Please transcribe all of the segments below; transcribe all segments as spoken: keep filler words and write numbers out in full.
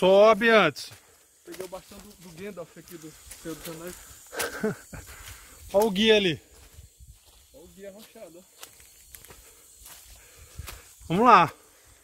Sobe antes. Peguei o bastão do, do Gandalf aqui do Senhor dos Anéis. Olha o guia ali. Olha o guia arrochado, ó. Vamos lá.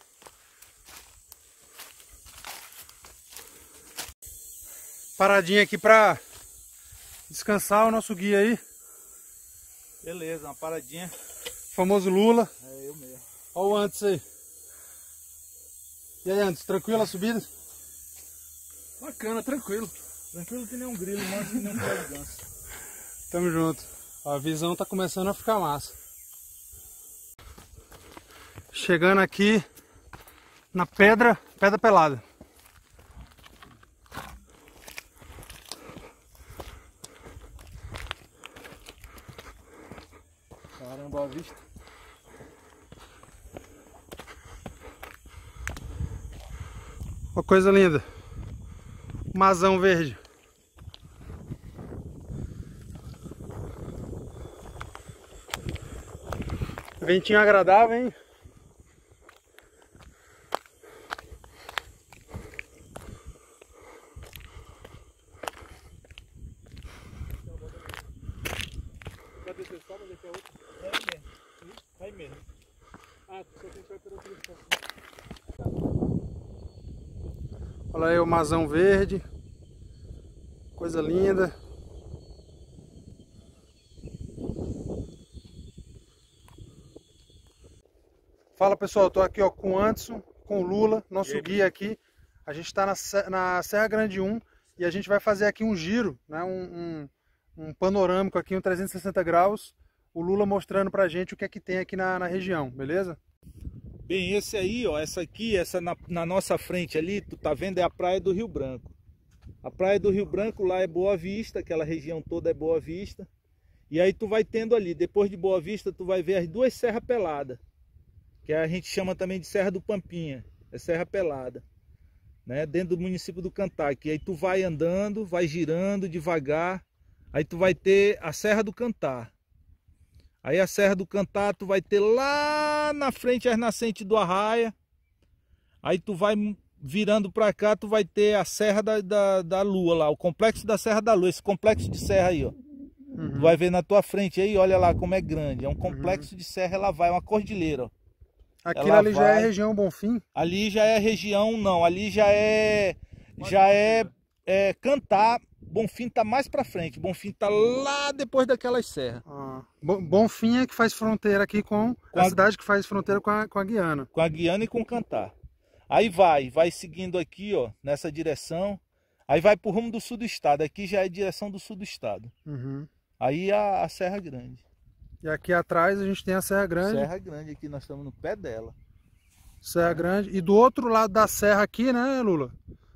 Paradinha aqui pra descansar o nosso guia aí. Beleza, uma paradinha. Famoso Lula. É eu mesmo. Olha o antes aí. E aí, antes, tranquila a subida? Bacana, tranquilo. Tranquilo que nem um grilo, mas que nem um pé de ganso. Tamo junto. A visão tá começando a ficar massa. Chegando aqui na pedra, pedra pelada. Caramba, a vista. Uma coisa linda. Mazão verde. Ventinho agradável, hein? Vai descer só, vai descer outro? Vai mesmo. Vai mesmo. Ah, só tem que vai pelo outro lado. Olha aí o mazão verde. Coisa linda. Fala pessoal, tô aqui ó, com o Anderson, com o Lula, nosso guia aqui. A gente está na, na Serra Grande um e a gente vai fazer aqui um giro, né, um, um, um panorâmico aqui, um trezentos e sessenta graus. O Lula mostrando pra gente o que é que tem aqui na, na região, beleza? Bem, esse aí, ó, essa aqui, essa na, na nossa frente ali, tu tá vendo, é a Praia do Rio Branco. A Praia do Rio Branco lá é Boa Vista, aquela região toda é Boa Vista. E aí tu vai tendo ali, depois de Boa Vista, tu vai ver as duas serras peladas, que a gente chama também de Serra do Pampinha, é Serra Pelada, né? Dentro do município do Cantar, que aí tu vai andando, vai girando devagar, aí tu vai ter a Serra do Cantar. Aí a Serra do Cantar tu vai ter lá na frente as nascentes do Arraia, aí tu vai virando pra cá, tu vai ter a Serra da, da, da Lua lá, o complexo da Serra da Lua, esse complexo de serra aí, ó. Uhum. Tu vai ver na tua frente aí, olha lá como é grande, é um complexo uhum. de serra, ela vai, é uma cordilheira, ó. Aquilo ali vai... já é região Bonfim? Ali já é região, não, ali já é, já é, é Cantar, Bonfim tá mais pra frente, Bonfim tá lá depois daquelas serras. Ah, Bonfim é que faz fronteira aqui com, com a, a cidade que faz fronteira com a, com a Guiana. Com a Guiana e com Cantar. Aí vai, vai seguindo aqui, ó, nessa direção, aí vai pro rumo do sul do estado, aqui já é direção do sul do estado. Uhum. Aí a, a Serra Grande. E aqui atrás a gente tem a Serra Grande. Serra Grande, aqui nós estamos no pé dela. Serra Grande. E do outro lado da serra aqui, né, Lula?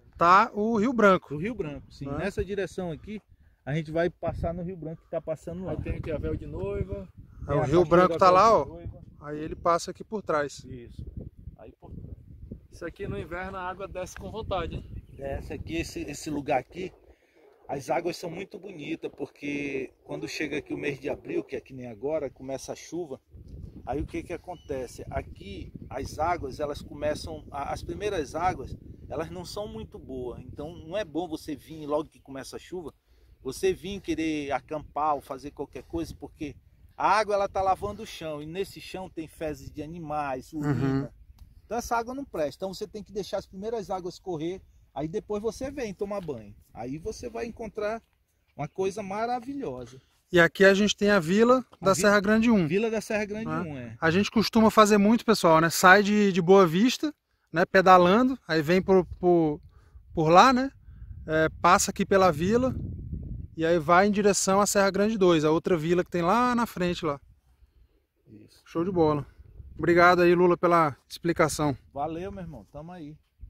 Tá o Rio Branco. O Rio Branco, sim. Ah. Nessa direção aqui, a gente vai passar no Rio Branco que tá passando lá. Aí tem aqui a Véu de Noiva. É, o Rio Branco tá lá, ó. Aí ele passa aqui por trás. Isso. Aí por trás. Isso aqui no inverno a água desce com vontade, hein? Desce aqui, esse, esse lugar aqui. As águas são muito bonitas, porque quando chega aqui o mês de abril, que é que nem agora, começa a chuva, aí o que que acontece? Aqui as águas, elas começam, as primeiras águas, elas não são muito boas, então não é bom você vir logo que começa a chuva, você vir querer acampar ou fazer qualquer coisa, porque a água ela tá lavando o chão, e nesse chão tem fezes de animais, urina, uhum. Então essa água não presta, então você tem que deixar as primeiras águas correr. Aí depois você vem tomar banho. Aí você vai encontrar uma coisa maravilhosa. E aqui a gente tem a vila da a Serra Grande um. Vila da Serra Grande né? um, é. A gente costuma fazer muito, pessoal, né? Sai de, de Boa Vista, né? Pedalando, aí vem por, por, por lá, né? É, passa aqui pela vila e aí vai em direção à Serra Grande dois, a outra vila que tem lá na frente lá. Isso. Show de bola. Obrigado aí, Lula, pela explicação. Valeu, meu irmão. Tamo aí.